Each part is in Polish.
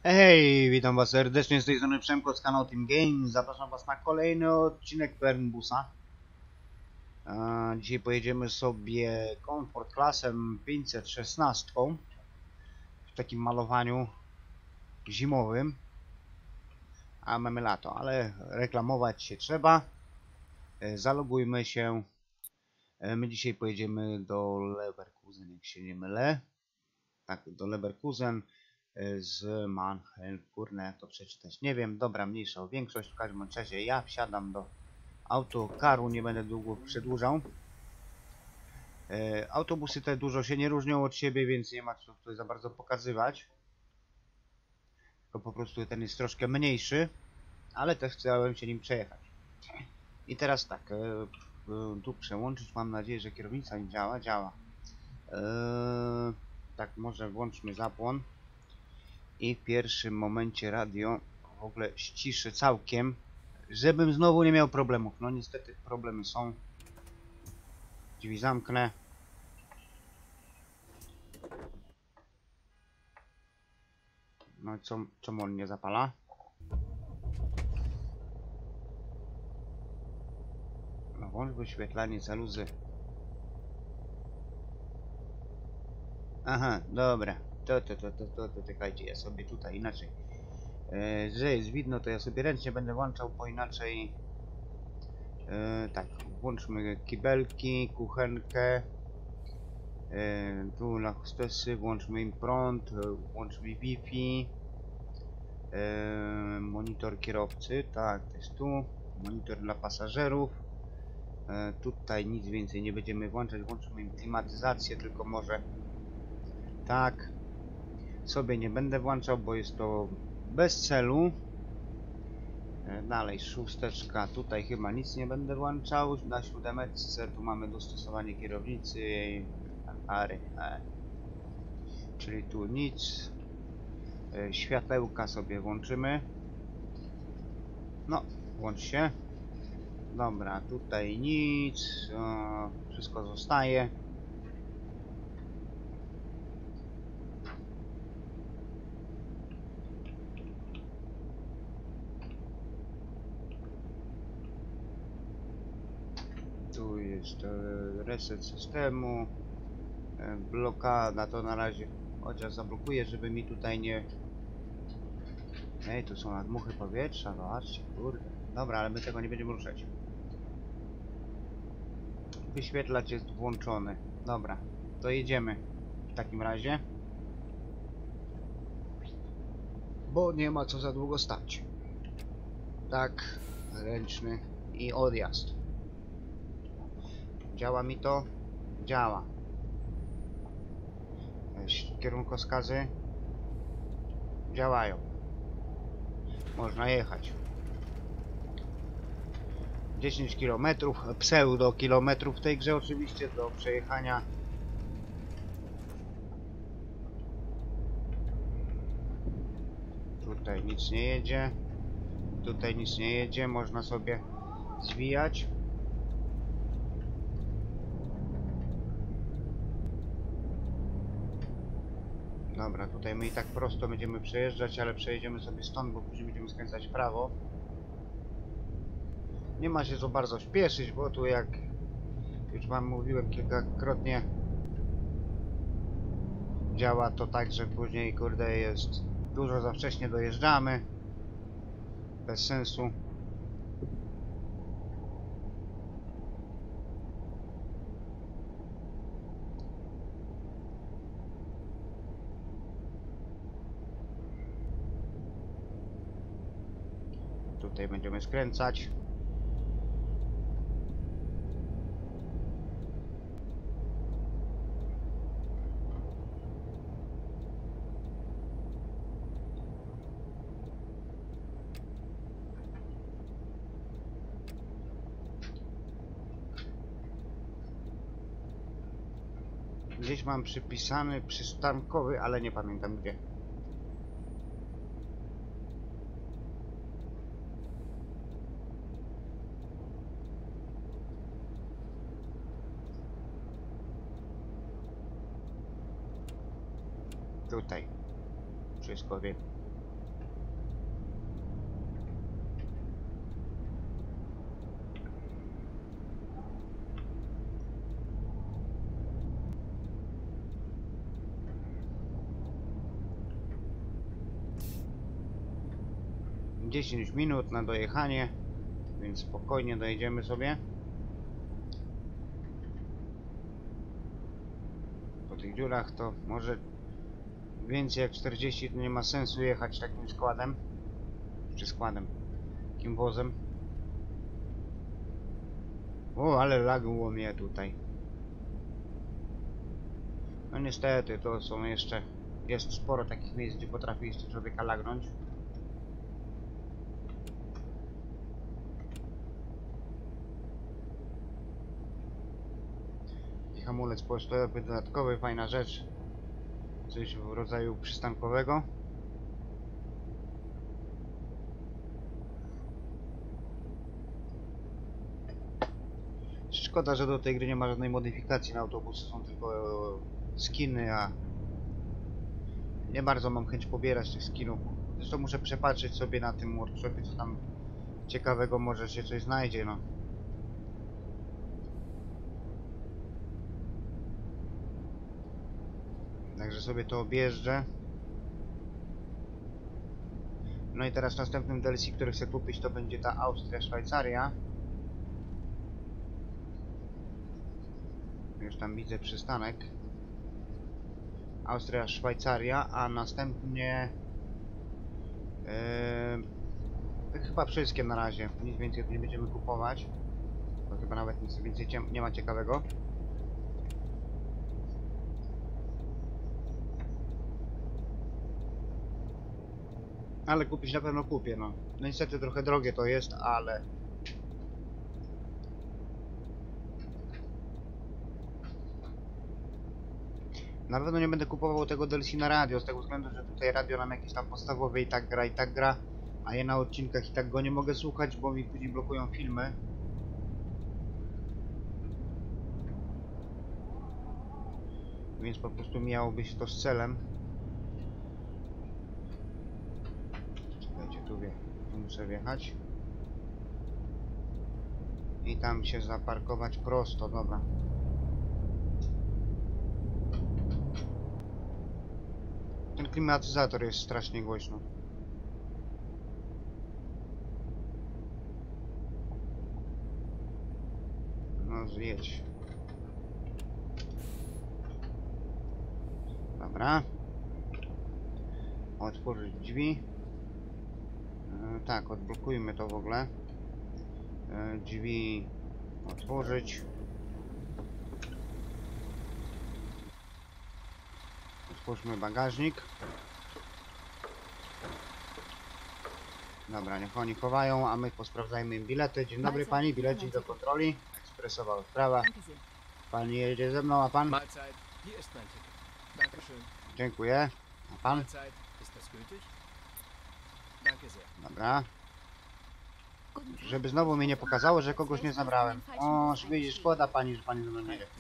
Hej, witam was serdecznie z tej strony Przemko z kanału Team Games. Zapraszam was na kolejny odcinek Pernbusa. Dzisiaj pojedziemy sobie Comfort Classem 516 w takim malowaniu zimowym. A mamy lato, ale reklamować się trzeba. Zalogujmy się. My dzisiaj pojedziemy do Leverkusen, jak się nie mylę. Tak, do Leverkusen z Mannheim, kurne, jak to przeczytać, nie wiem, dobra, mniejsza o większość, w każdym razie ja wsiadam do autokaru, nie będę długo przedłużał. Autobusy te dużo się nie różnią od siebie, więc nie ma co tutaj za bardzo pokazywać, tylko po prostu ten jest troszkę mniejszy, ale też chciałem się nim przejechać. I teraz tak, tu przełączyć, mam nadzieję, że kierownica nie działa, tak, może włączmy zapłon. I w pierwszym momencie radio w ogóle ściszę całkiem, żebym znowu nie miał problemów. No niestety problemy są. Drzwi zamknę. No czemu on nie zapala? No włącz wyświetlanie zaluzy. Aha, dobra. To czekajcie, ja sobie tutaj inaczej. Że jest widno, to ja sobie ręcznie będę włączał, bo inaczej... tak, włączmy kibelki, kuchenkę. Tu na hostessy, włączmy im prąd, włączmy Wi-Fi. Monitor kierowcy, tak, to jest tu. Monitor dla pasażerów. Tutaj nic więcej nie będziemy włączać, włączymy im klimatyzację, tylko może tak. Sobie nie będę włączał, bo jest to bez celu. Dalej szósteczka, tutaj chyba nic nie będę włączał. Na siódemeczce tu mamy dostosowanie kierownicy, czyli tu nic. Światełka sobie włączymy. No, włącz się. Dobra, tutaj nic. Wszystko zostaje. Tu jest reset systemu. Blokada to na razie chociaż zablokuję, żeby mi tutaj nie... Ej, tu są nadmuchy powietrza, zobaczcie, kurde. Dobra, ale my tego nie będziemy ruszać. Wyświetlacz jest włączony. Dobra, to jedziemy w takim razie. Bo nie ma co za długo stać. Tak, ręczny i odjazd. Działa mi to? Działa. Kierunkowskazy działają. Można jechać. 10 km, pseudo kilometrów w tej grze oczywiście do przejechania. Tutaj nic nie jedzie. Tutaj nic nie jedzie, można sobie zwijać. Dobra, tutaj my i tak prosto będziemy przejeżdżać, ale przejedziemy sobie stąd, bo później będziemy skręcać w prawo. Nie ma się co bardzo śpieszyć, bo tu jak już wam mówiłem kilkakrotnie, działa to tak, że później kurde jest dużo za wcześnie dojeżdżamy. Bez sensu. Tutaj będziemy skręcać. Gdzieś mam przypisany przystankowy, ale nie pamiętam gdzie. Tutaj. Wszystko wiem. 10 minut na dojechanie, więc spokojnie dojedziemy sobie. Po tych dziurach to może więcej jak 40 to nie ma sensu jechać takim składem. Czy składem? Takim wozem. O, ale lagło mnie tutaj. No niestety, to są jeszcze... Jest sporo takich miejsc, gdzie potrafi jeszcze człowieka lagnąć. I hamulec postojowy dodatkowy, fajna rzecz. Coś w rodzaju przystankowego. Szkoda, że do tej gry nie ma żadnej modyfikacji na autobusy, są tylko skiny, a nie bardzo mam chęć pobierać tych skinów. Zresztą muszę przepatrzeć sobie na tym workshopie, co tam ciekawego, może się coś znajdzie, no. Także sobie to objeżdżę. No i teraz następnym DLC, który chcę kupić, to będzie ta Austria, Szwajcaria. Już tam widzę przystanek. Austria, Szwajcaria, a następnie chyba wszystkie na razie. Nic więcej tu nie będziemy kupować. Bo chyba nawet nic więcej nie ma ciekawego. Ale kupić na pewno kupię, no. No niestety trochę drogie to jest, ale... Na pewno nie będę kupował tego DLC na radio, z tego względu, że tutaj radio nam jakieś tam podstawowe i tak gra, a ja na odcinkach i tak go nie mogę słuchać, bo mi później blokują filmy. Więc po prostu miałoby się to z celem. Czekajcie, tu muszę wjechać. I tam się zaparkować prosto, dobra. Ten klimatyzator jest strasznie głośno. No zjedź. Dobra. Otworzyć drzwi. Tak, odblokujmy to w ogóle. Drzwi otworzyć. Otwórzmy bagażnik. Dobra, niech oni chowają, a my posprawdzajmy im bilety. Dzień dobry pani, bilecik do kontroli. Ekspresowa odprawa. Pani jedzie ze mną, a pan? Dziękuję. A pan? Dobra. Żeby znowu mi nie pokazało, że kogoś nie zabrałem. O, szkoda pani, że pani ze mną nie jedzie.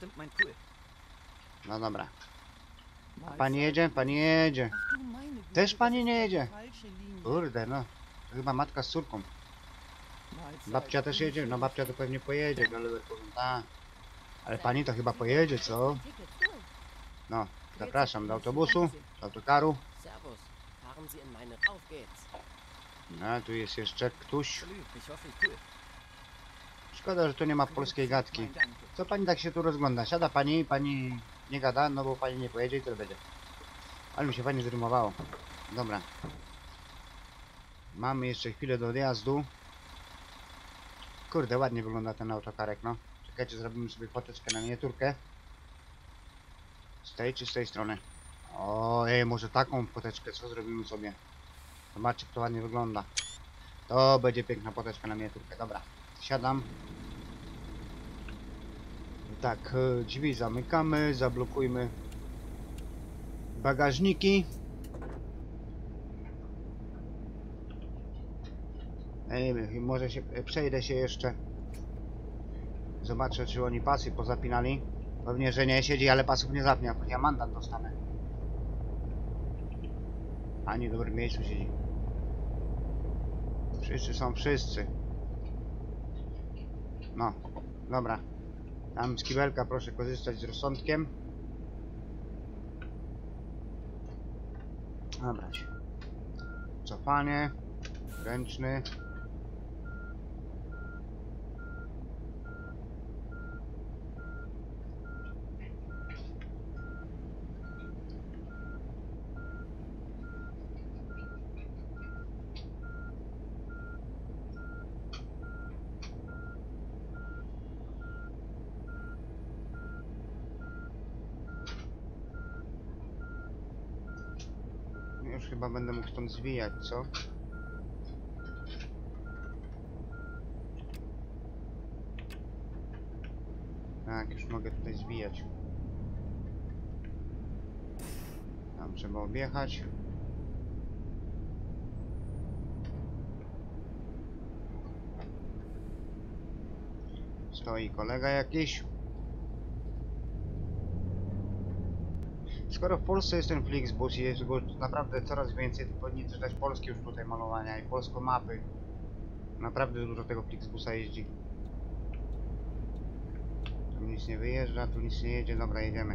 No dobra. Pani jedzie? Pani jedzie. Też pani nie jedzie. Kurde, no. To chyba matka z córką. Babcia też jedzie? No babcia to pewnie pojedzie, ale powiem tak. Ale pani to chyba pojedzie, co? No, zapraszam do autobusu, do autokaru. No, tu jest jeszcze ktoś. Szkoda, że tu nie ma polskiej gadki. Co pani tak się tu rozgląda? Siada pani, pani nie gada, no bo pani nie pojedzie i tyle będzie. Ale mi się fajnie zrymowało. Dobra. Mamy jeszcze chwilę do odjazdu. Kurde, ładnie wygląda ten autokarek, no. Czekajcie, zrobimy sobie foteczkę na miniaturkę. Z tej czy z tej strony? Ojej, może taką foteczkę, co zrobimy sobie? Zobaczcie, jak to ładnie wygląda. To będzie piękna foteczka na miniaturkę, dobra. Siadam. Tak, drzwi zamykamy, zablokujmy bagażniki. Może się przejdę się jeszcze. Zobaczę, czy oni pasy pozapinali. Pewnie, że nie siedzi, ale pasów nie zapnia, bo ja mandat dostanę. A nie w dobrym miejscu siedzi. Wszyscy są wszyscy. No, dobra. Tam z kibelka proszę korzystać z rozsądkiem. Dobra. Cofanie. Ręczny. Już chyba będę mógł stąd zwijać, co? Tak, już mogę tutaj zwijać. Tam trzeba objechać. Stoi kolega jakiś. Skoro w Polsce jest ten Flixbus i jest go naprawdę coraz więcej, to powinni też dać polskie już tutaj malowania i polskie mapy. Naprawdę dużo tego Flixbusa jeździ. Tu nic nie wyjeżdża, tu nic nie jedzie, dobra, jedziemy.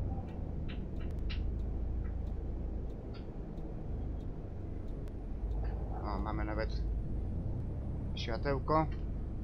O, mamy nawet światełko.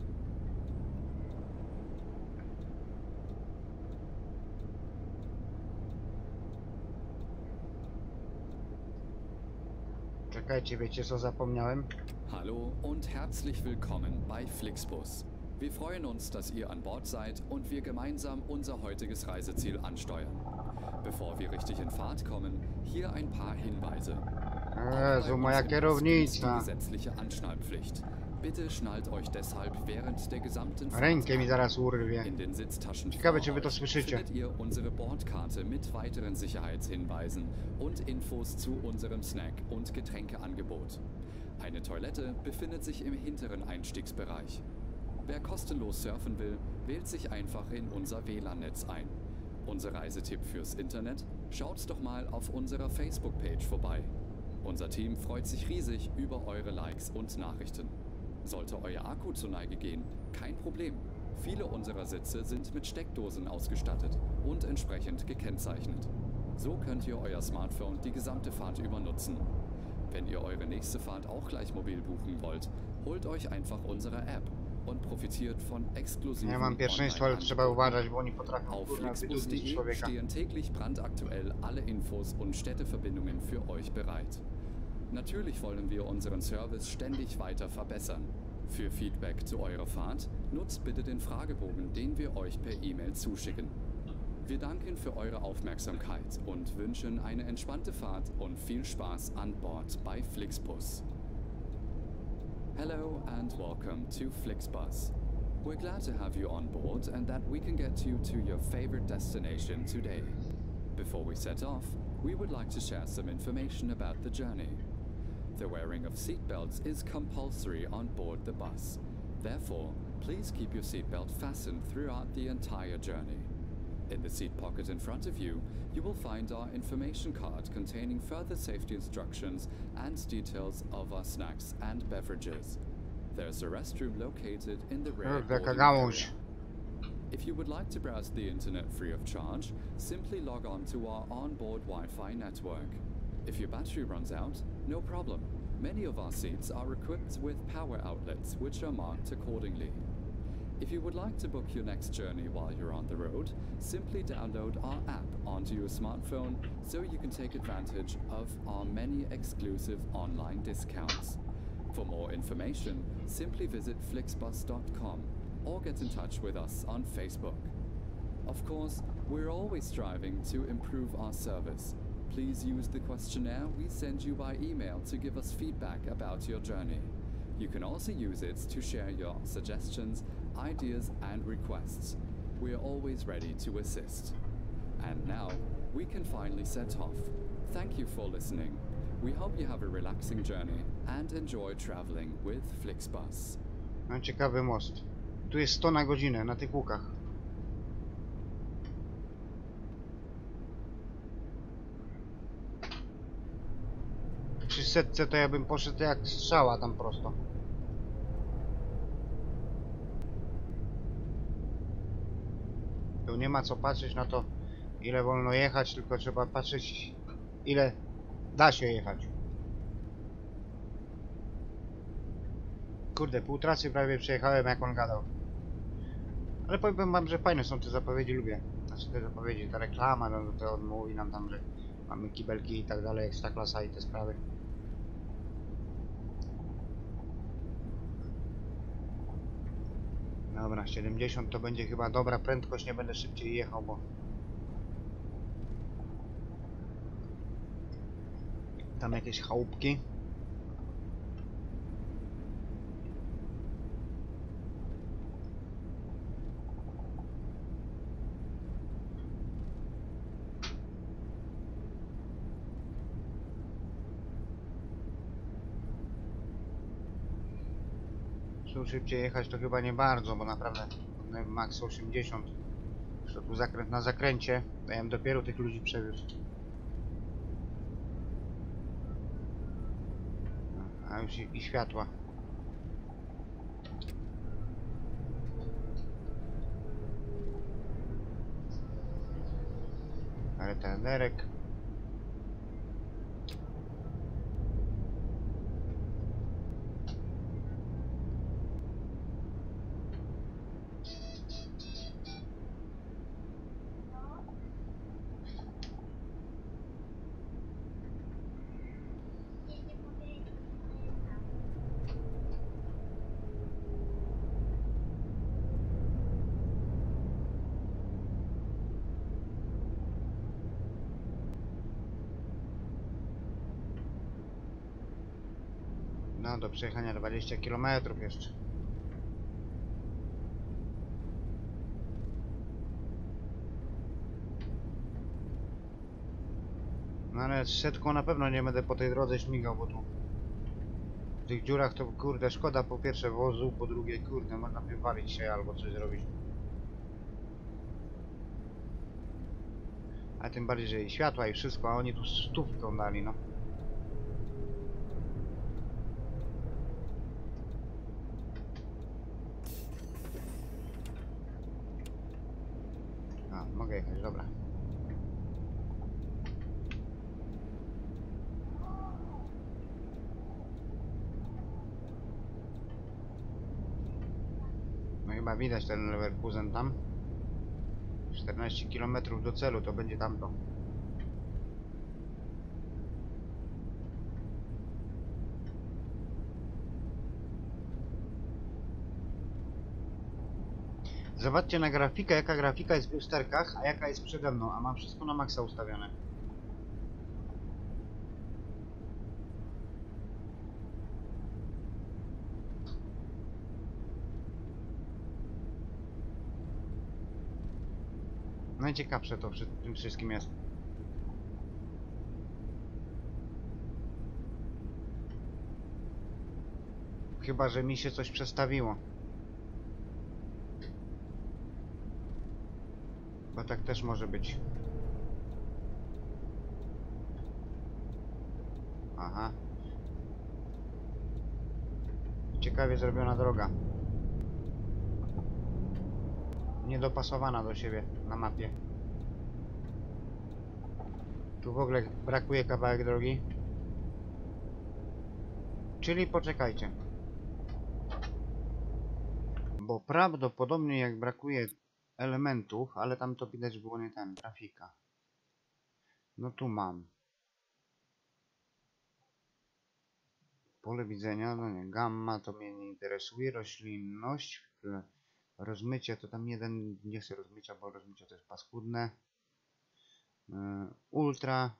Czekajcie, wiecie co zapomniałem? Hallo und herzlich willkommen bei Flixbus. Wir freuen uns, dass ihr an Bord seid und wir gemeinsam unser heutiges Reiseziel ansteuern. Bevor wir richtig in Fahrt kommen, hier ein paar Hinweise. Jezu, moja Die kierownica. gesetzliche Anschnallpflicht. Bitte schnallt euch deshalb während der gesamten Fahrt Rękę mi an. zaraz urwie. In den Sitztaschen Ciekawe, vor czy wy to euch słyszycie. findet ihr unsere Bordkarte mit weiteren Sicherheitshinweisen und Infos zu unserem Snack- und Getränkeangebot. Eine Toilette befindet sich im hinteren Einstiegsbereich. Wer kostenlos surfen will, wählt sich einfach in unser WLAN-Netz ein. Unser Reisetipp fürs Internet? Schaut doch mal auf unserer Facebook-Page vorbei. Unser Team freut sich riesig über eure Likes und Nachrichten. Sollte euer Akku zur Neige gehen, kein Problem. Viele unserer Sitze sind mit Steckdosen ausgestattet und entsprechend gekennzeichnet. So könnt ihr euer Smartphone die gesamte Fahrt über nutzen. Wenn ihr eure nächste Fahrt auch gleich mobil buchen wollt, holt euch einfach unsere App und profitiert von exklusiven Ja mam pierwszeństwo, ale trzeba uważać, bo oni potrafią Auf kurwa wydudnić flixbus.de człowieka. stehen täglich brandaktuell alle Infos und Städteverbindungen für euch bereit. Natürlich wollen wir unseren Service ständig weiter verbessern. Für Feedback zu eurer Fahrt nutzt bitte den Fragebogen, den wir euch per E-Mail zuschicken. Wir danken für eure Aufmerksamkeit und wünschen eine entspannte Fahrt und viel Spaß an Bord bei Flixbus. Hello and welcome to Flixbus. We're glad to have you on board and that we can get you to your favorite destination today. Before we set off, we would like to share some information about the journey. The wearing of seatbelts is compulsory on board the bus. Therefore, please keep your seatbelt fastened throughout the entire journey. In the seat pocket in front of you, you will find our information card containing further safety instructions and details of our snacks and beverages. There's a restroom located in the rear Jaka boarding gałąź. area. If you would like to browse the internet free of charge, simply log on to our onboard Wi-Fi network. If your battery runs out, no problem. Many of our seats are equipped with power outlets, which are marked accordingly. If you would like to book your next journey while you're on the road, simply download our app onto your smartphone so you can take advantage of our many exclusive online discounts. For more information, simply visit flixbus.com or get in touch with us on Facebook. Of course, we're always striving to improve our service. Please use the questionnaire we send you by email to give us feedback about your journey. You can also use it to share your suggestions, ideas and requests. We are always ready to assist. And now, we can finally set off. Thank you for listening. We hope you have a relaxing journey and enjoy traveling with Flixbus. Mam ciekawy most. Tu jest 100 na godzinę, na tych łukach. Przy setce to ja bym poszedł jak strzała tam prosto. Tu nie ma co patrzeć na to, ile wolno jechać, tylko trzeba patrzeć, ile da się jechać. Kurde, pół trasy prawie przejechałem, jak on gadał. Ale powiem wam, że fajne są te zapowiedzi, lubię. Znaczy te zapowiedzi, ta reklama, no to on mówi nam tam, że mamy kibelki i tak dalej, Ekstraklasa i te sprawy. Dobra, 70 to będzie chyba dobra prędkość, nie będę szybciej jechał, bo tam jakieś chałupki. Tu szybciej jechać to chyba nie bardzo, bo naprawdę max 80. Zresztą tu zakręt na zakręcie, to ja bym dopiero tych ludzi przewiózł. No, a już i światła. Retarderek. No, do przejechania 20 km jeszcze. No ale z setką na pewno nie będę po tej drodze śmigał, bo tu w tych dziurach to kurde szkoda po pierwsze wozu, po drugie kurde można wywalić się albo coś zrobić. A tym bardziej, że i światła i wszystko, a oni tu stówką dali, no. A, mogę jechać, dobra. No chyba widać ten Leverkusen tam. 14 km do celu, to będzie tamto. Zobaczcie na grafikę, jaka grafika jest w lusterkach, a jaka jest przede mną, a mam wszystko na maksa ustawione. Najciekawsze to przy tym wszystkim jest. Chyba że mi się coś przestawiło. Bo tak też może być. Aha. Ciekawie zrobiona droga. Niedopasowana do siebie na mapie. Tu w ogóle brakuje kawałek drogi. Czyli poczekajcie. Bo prawdopodobnie jak brakuje elementów, ale tam to widać było nie ten, trafika. No tu mam. Pole widzenia, no nie, gamma to mnie nie interesuje, roślinność, rozmycie to tam jeden, nie chcę rozmycia, bo rozmycie to jest paskudne. Ultra,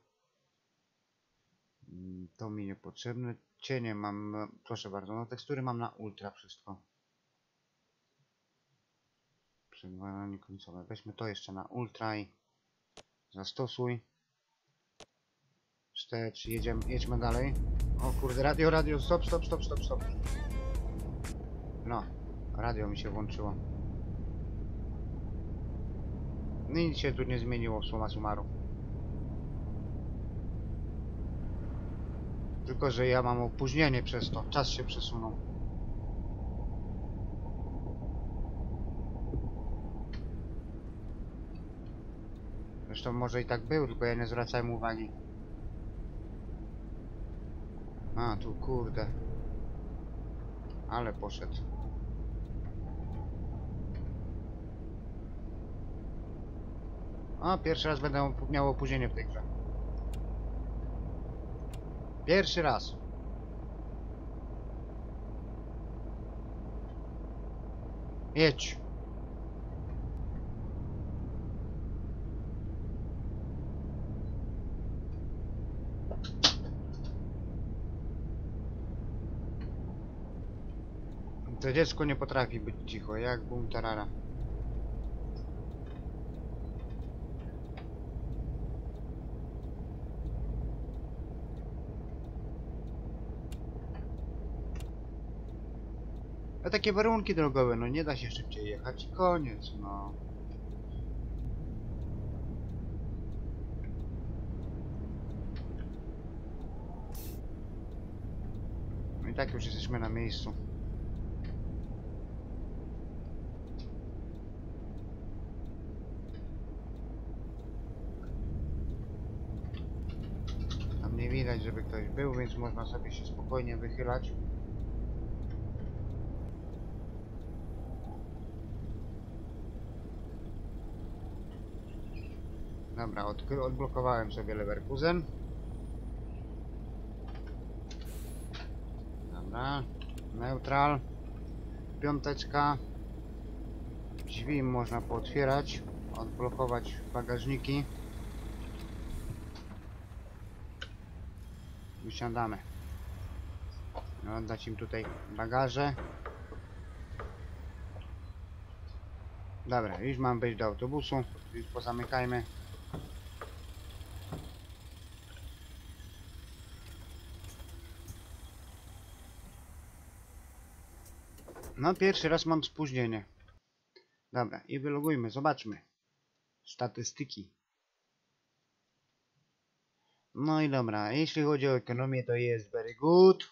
to mi niepotrzebne. Cienie mam, proszę bardzo, no tekstury mam na ultra wszystko. Przegwaranie końcowe, weźmy to jeszcze na ultra i zastosuj. Wstecz, jedźmy dalej. O kurde, radio, stop. No, radio mi się włączyło. Nic się tu nie zmieniło, summa summarum. Tylko że ja mam opóźnienie przez to, czas się przesunął. Zresztą może i tak był, tylko ja nie zwracałem uwagi. A, tu kurde. Ale poszedł. O, pierwszy raz będę miał opóźnienie w tej grze. Pierwszy raz. Jedź. To dziecko nie potrafi być cicho, jak bum tarara. A takie warunki drogowe, no nie da się szybciej jechać i koniec, no. No i tak już jesteśmy na miejscu. Tam nie widać, żeby ktoś był, więc można sobie się spokojnie wychylać. Dobra, odblokowałem sobie Leverkusen. Dobra, neutral, piąteczka. Drzwi można pootwierać, odblokować bagażniki. Wysiadamy. Oddać im tutaj bagaże. Dobra, już mam wejść do autobusu, więc pozamykajmy. No, pierwszy raz mam spóźnienie. Dobra, i wylogujmy, zobaczmy. Statystyki. No i dobra, jeśli chodzi o ekonomię, to jest very good.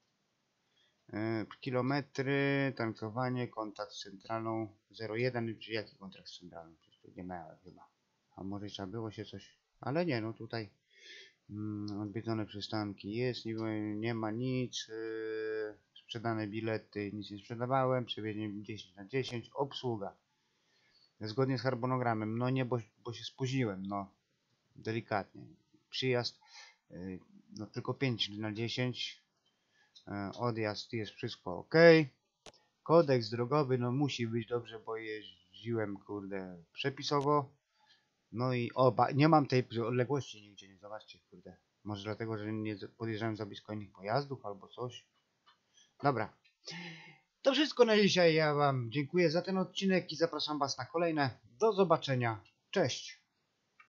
Kilometry, tankowanie, kontakt z centralą 01, czy jaki kontrakt z centralą? Przecież tu nie miałem chyba. A może trzeba było się coś... Ale nie, no tutaj odwiedzone przystanki jest, nie ma nic. Sprzedane bilety, nic nie sprzedawałem. Przewiezienie 10/10, obsługa. Zgodnie z harmonogramem, no nie, bo się spóźniłem, no. Delikatnie. Przyjazd, no tylko 5/10. Odjazd jest wszystko ok. Kodeks drogowy, no musi być dobrze, bo jeździłem, kurde, przepisowo. No i nie mam tej odległości nigdzie, nie zobaczcie, kurde. Może dlatego, że nie podjeżdżałem za blisko innych pojazdów albo coś. Dobra. To wszystko na dzisiaj. Ja wam dziękuję za ten odcinek i zapraszam was na kolejne. Do zobaczenia. Cześć.